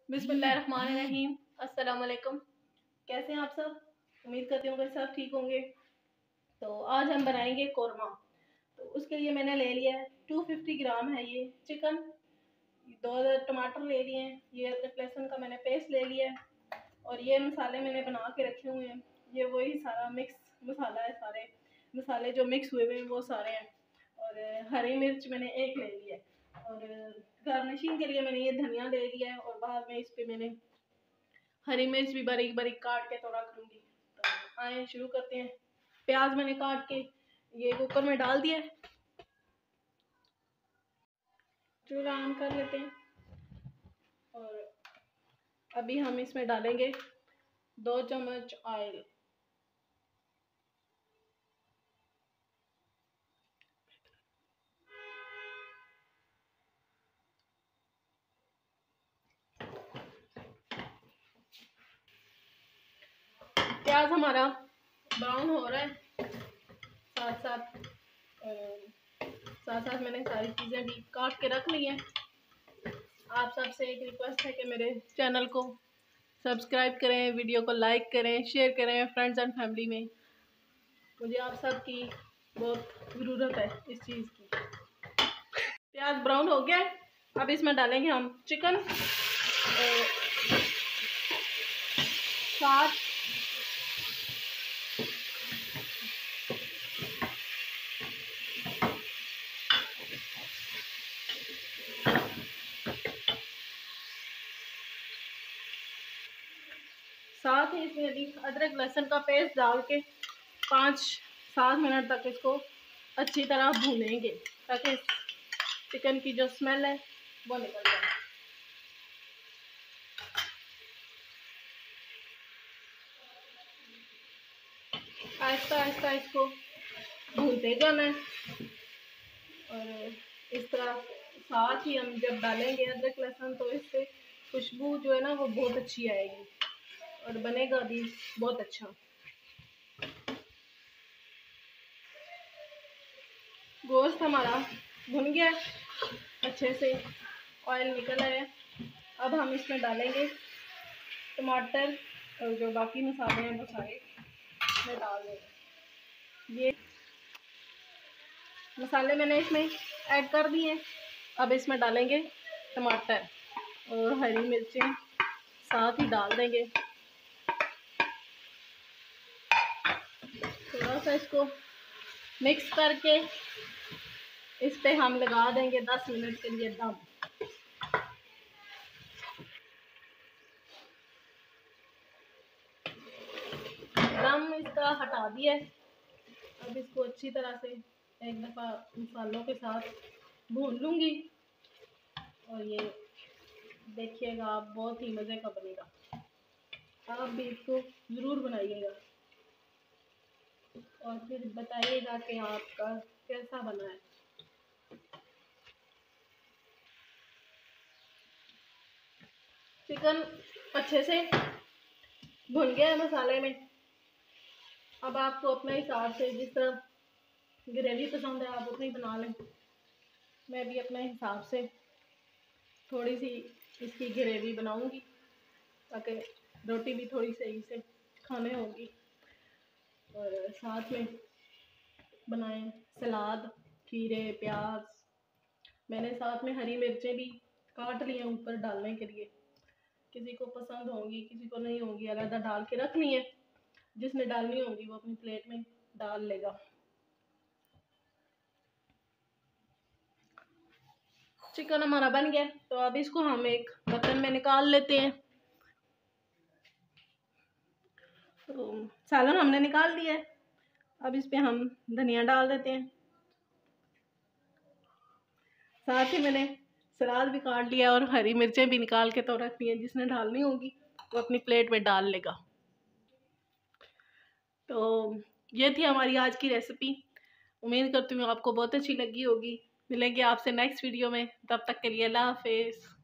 बिस्मिल्लाहिर्रहमानिर्रहीम। अस्सलाम वालेकुम। कैसे हैं आप सब? उम्मीद करती हूँ कि सब ठीक होंगे। तो आज हम बनाएंगे कोरमा। तो उसके लिए मैंने ले लिया है 250 ग्राम है ये चिकन, 2 टमाटर ले लिए हैं, ये अदरक लहसुन का मैंने पेस्ट ले लिया है और ये मसाले मैंने बना के रखे हुए हैं। ये वही सारा मिक्स मसाला है, सारे मसाले जो मिक्स हुए हुए हैं वो सारे हैं। और हरी मिर्च मैंने एक ले लिया है और गार्निशिंग के लिए मैंने ये धनिया ले लिया है और बाद में इस पे मैंने हरी मिर्च भी बारीक बारीक काट के तो रख लूँगी। तो आए शुरू करते हैं। प्याज मैंने काट के ये कुकर में डाल दिया है। चूल्हा ऑन कर लेते हैं और अभी हम इसमें डालेंगे 2 चम्मच ऑयल। प्याज हमारा ब्राउन हो रहा है, साथ साथ मैंने सारी चीज़ें भी काट के रख ली हैं। आप सबसे एक रिक्वेस्ट है कि मेरे चैनल को सब्सक्राइब करें, वीडियो को लाइक करें, शेयर करें फ्रेंड्स एंड फैमिली में। मुझे आप सबकी बहुत ज़रूरत है इस चीज़ की। प्याज ब्राउन हो गया, अब इसमें डालेंगे हम चिकन। साथ ही इसमें अभी अदरक लहसुन का पेस्ट डाल के 5-7 मिनट तक इसको अच्छी तरह भूनेंगे ताकि चिकन की जो स्मेल है वो निकल जाए। आहिस्ता आहिस्ता इसको भूनते जाना है और इस तरह साथ ही हम जब डालेंगे अदरक लहसुन तो इससे खुशबू जो है ना वो बहुत अच्छी आएगी और बनेगा भी बहुत अच्छा। गोश्त हमारा भुन गया अच्छे से, ऑयल निकल आया। अब हम इसमें डालेंगे टमाटर और जो बाकी मसाले हैं वो सारे मैं डाल देंगे। ये मसाले मैंने इसमें ऐड कर दिए। अब इसमें डालेंगे टमाटर और हरी मिर्चें साथ ही डाल देंगे। थोड़ा सा इसको मिक्स करके इस पे हम लगा देंगे 10 मिनट के लिए दम। दम इसका हटा दिया। अब इसको अच्छी तरह से एक दफ़ा मसालों के साथ भून लूँगी और ये देखिएगा आप बहुत ही मज़े का बनेगा। आप भी इसको ज़रूर बनाइएगा और फिर बताइएगा कि आपका कैसा बना है। चिकन अच्छे से भुन गया है मसाले में। अब आपको अपने हिसाब से जिस तरह ग्रेवी पसंद है आप उतनी बना लें। मैं भी अपने हिसाब से थोड़ी सी इसकी ग्रेवी बनाऊंगी ताकि रोटी भी थोड़ी सही से खाने होगी और साथ में बनाएं सलाद, खीरे, प्याज। मैंने साथ में हरी मिर्चें भी काट ली हैं ऊपर डालने के लिए। किसी को पसंद होंगी किसी को नहीं होंगी, अलग डाल के रख ली है। जिसने डालनी होगी वो अपनी प्लेट में डाल लेगा। चिकन हमारा बन गया तो अब इसको हम एक बर्तन में निकाल लेते हैं। तो सालन हमने निकाल दिया है। अब इस पे हम धनिया डाल देते हैं। साथ ही मैंने सलाद भी काट लिया और हरी मिर्चें भी निकाल के तो रख दी हैं। जिसने डालनी होगी वो अपनी प्लेट में डाल लेगा। तो ये थी हमारी आज की रेसिपी। उम्मीद करती हूँ आपको बहुत अच्छी लगी होगी। मिलेंगे आपसे नेक्स्ट वीडियो में, तब तक के लिए अल्लाह हाफिज़।